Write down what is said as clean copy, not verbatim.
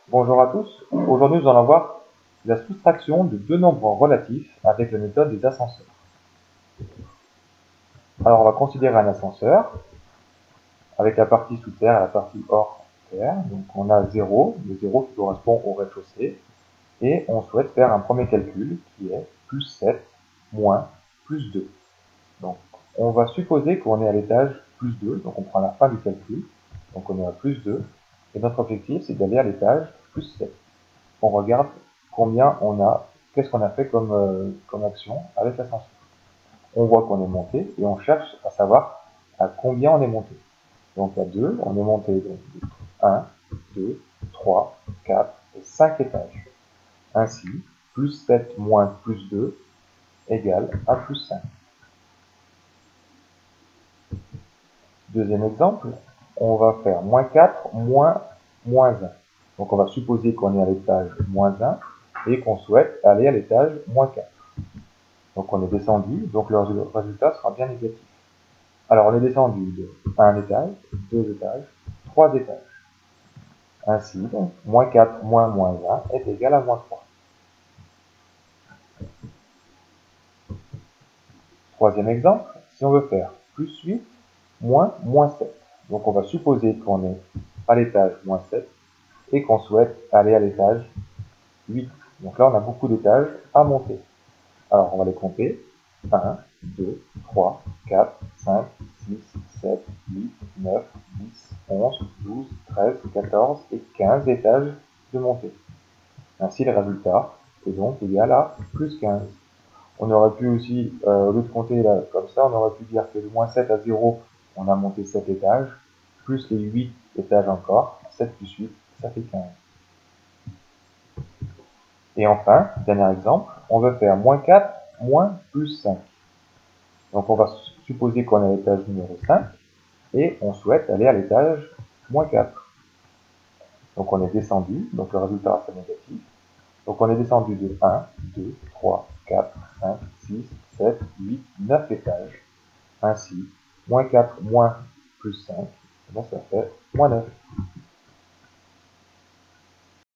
Bonjour à tous, aujourd'hui nous allons voir la soustraction de deux nombres relatifs avec la méthode des ascenseurs. Alors on va considérer un ascenseur avec la partie sous terre et la partie hors terre. Donc on a 0, le 0 qui correspond au rez-de-chaussée, et on souhaite faire un premier calcul qui est plus 7 moins plus 2. Donc on va supposer qu'on est à l'étage plus 2, donc on prend la fin du calcul, donc on est à plus 2, et notre objectif c'est d'aller à l'étage plus 7. On regarde combien on a, qu'est-ce qu'on a fait comme action avec l'ascenseur. On voit qu'on est monté et on cherche à savoir à combien on est monté. Donc à 2, on est monté donc, 1, 2, 3, 4 et 5 étages. Ainsi, plus 7 moins plus 2 égale à plus 5. Deuxième exemple, on va faire moins 4 moins 1. Donc on va supposer qu'on est à l'étage moins 1 et qu'on souhaite aller à l'étage moins 4. Donc on est descendu, donc le résultat sera bien négatif. Alors on est descendu de 1 étage, 2 étages, 3 étages. Ainsi, donc, moins 4 moins moins 1 est égal à moins 3. Troisième exemple, si on veut faire plus 8 moins moins 7. Donc on va supposer qu'on est à l'étage moins 7 et qu'on souhaite aller à l'étage 8. Donc là on a beaucoup d'étages à monter. Alors on va les compter. 1, 2, 3, 4, 5, 6, 7, 8, 9, 10, 11, 12, 13, 14 et 15 étages de montée. Ainsi le résultat est donc égal à plus 15. On aurait pu aussi, au lieu de compter là, comme ça, on aurait pu dire que de moins 7 à 0, on a monté 7 étages, plus les 8 étages encore, 7 plus 8, ça fait 15. Et enfin, dernier exemple, on veut faire moins 4 moins plus 5. Donc on va supposer qu'on est à l'étage numéro 5 et on souhaite aller à l'étage moins 4. Donc on est descendu, donc le résultat sera négatif. Donc on est descendu de 1, 2, 3, 4, 5, 6, 7, 8, 9 étages. Ainsi, moins 4 moins plus 5, ça fait moins 9.